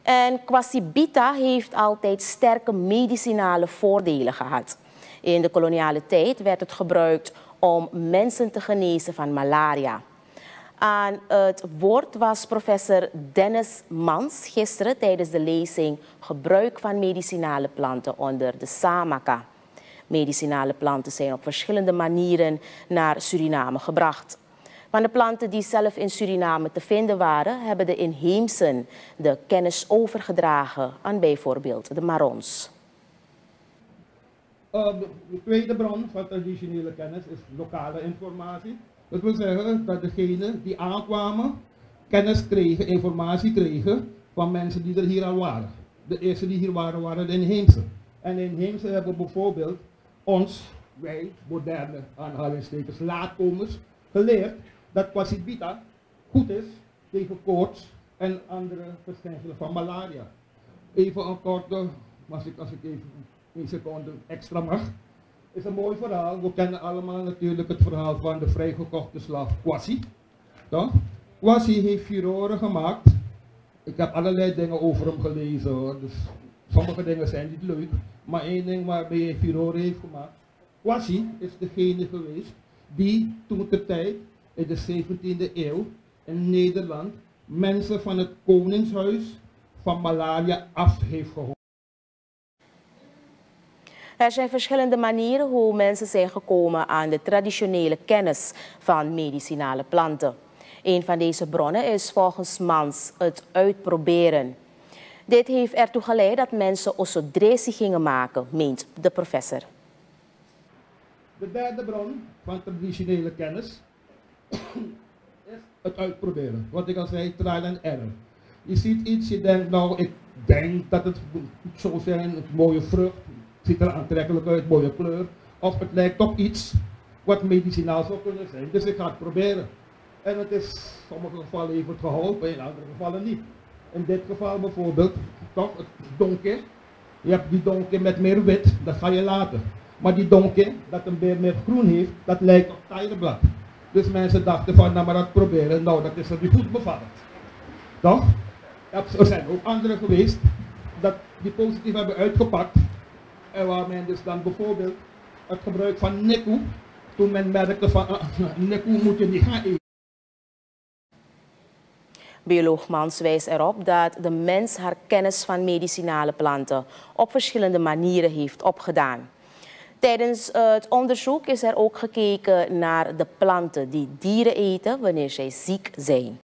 En quasibita heeft altijd sterke medicinale voordelen gehad. In de koloniale tijd werd het gebruikt om mensen te genezen van malaria. Aan het woord was professor Dennis Mans gisteren tijdens de lezing Gebruik van medicinale planten onder de Samaka. Medicinale planten zijn op verschillende manieren naar Suriname gebracht. Van de planten die zelf in Suriname te vinden waren, hebben de inheemsen de kennis overgedragen aan bijvoorbeeld de Marons. De tweede bron van traditionele kennis is lokale informatie. Dat wil zeggen dat degenen die aankwamen kennis kregen, informatie kregen van mensen die er hier al waren. De eerste die hier waren, waren de inheemsen. En de inheemsen hebben bijvoorbeeld ons, wij, moderne aanhalingstekens, laatkomers, geleerd dat quasibita goed is tegen koorts en andere verschijnselen van malaria. Even een korte, als ik even 1 seconde extra mag, is een mooi verhaal. We kennen allemaal natuurlijk het verhaal van de vrijgekochte slaaf Kwasi. Toch? Kwasi heeft furoren gemaakt. Ik heb allerlei dingen over hem gelezen hoor. Dus sommige dingen zijn niet leuk. Maar één ding waarbij hij furoren heeft gemaakt. Kwasi is degene geweest die toen de tijd in de 17e eeuw in Nederland mensen van het koningshuis van malaria af heeft geholpen. Er zijn verschillende manieren hoe mensen zijn gekomen aan de traditionele kennis van medicinale planten. Een van deze bronnen is volgens Mans het uitproberen. Dit heeft ertoe geleid dat mensen osodresi gingen maken, meent de professor. De derde bron van traditionele kennis is het uitproberen. Wat ik al zei, trial and error. Je ziet iets, je denkt nou, ik denk dat het moet zo zijn, een mooie vrucht. Het ziet er aantrekkelijk uit, mooie kleur. Of het lijkt op iets wat medicinaal zou kunnen zijn. Dus ik ga het proberen. En het is in sommige gevallen heeft het geholpen, in andere gevallen niet. In dit geval bijvoorbeeld, toch, het donker. Je hebt die donker met meer wit, dat ga je laten. Maar die donker, dat een beetje meer groen heeft, dat lijkt op tijgerblad. Dus mensen dachten van, nou maar dat proberen, nou dat is er niet goed bevallen. Toch? Er zijn ook anderen geweest, dat die positief hebben uitgepakt. En waar men dus dan bijvoorbeeld het gebruik van Neku, toen men merkte van Neku moet je niet gaan eten. Bioloog Mans wijst erop dat de mens haar kennis van medicinale planten op verschillende manieren heeft opgedaan. Tijdens het onderzoek is er ook gekeken naar de planten die dieren eten wanneer zij ziek zijn.